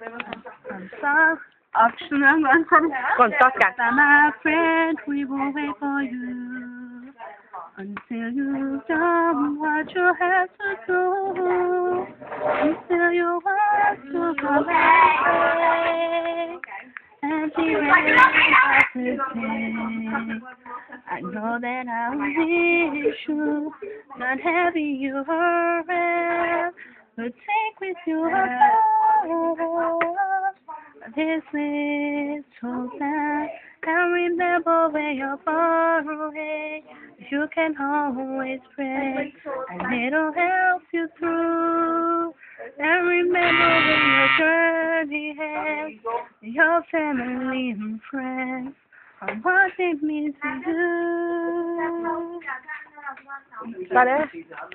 I'm sorry. I'm my friend, we will wait for you until you've done what you have to do. Until you want to come back and be ready to say, I know that I wish you not having you around, but take with you a thought this little time. And remember when you're far away, you can always pray, and it'll help you through. And remember when your journey ends, your family and friends are what it means to you. Got it?